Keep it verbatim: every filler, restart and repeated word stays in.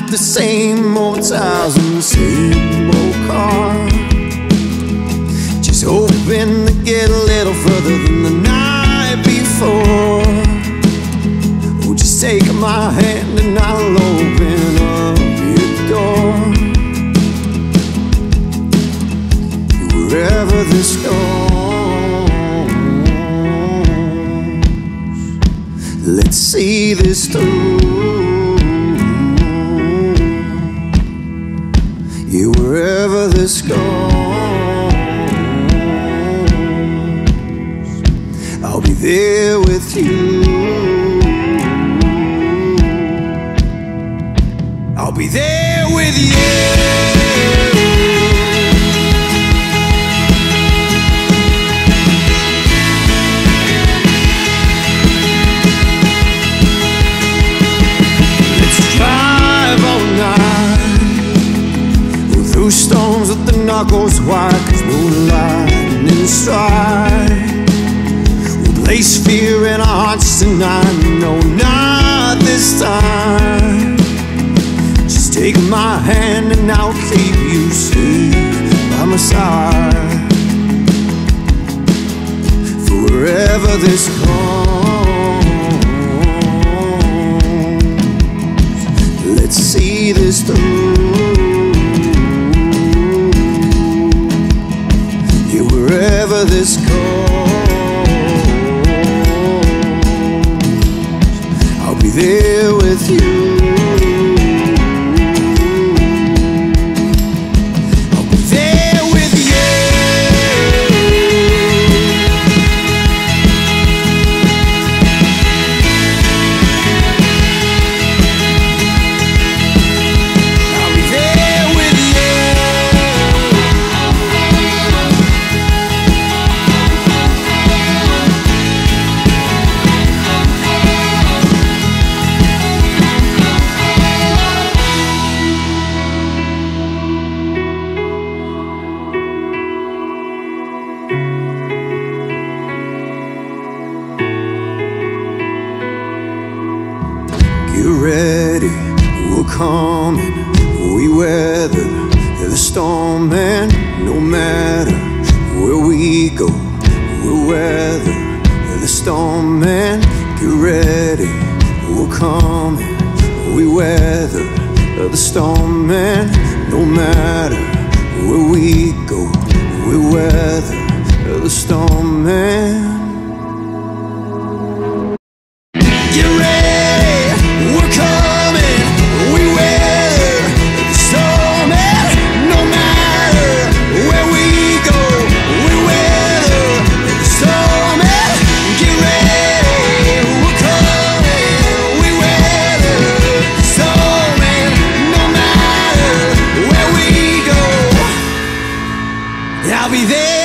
like the same old tires and the same old car. Just hoping to get a little further than the night before. Oh, just take my hand and I'll open up your door. Wherever this goes, let's see this through. Yeah, wherever this goes, I'll be there with you. I'll be there with you. Through storms with the knuckles wide, 'cause no lightning strike will place fear in our hearts tonight. No, not this time. Just take my hand and I'll keep you safe by my side. For wherever this goes, let's see this through. Wherever this goes, I'll be there with you. I'll be there with you. I'll be there with you. Get ready, we're coming. We weather the storm, and no matter where we go, we'll weather the storm. And get ready, we're coming. We weather the storm, and no matter where we go, we'll weather the storm. And get ready. I'll be there.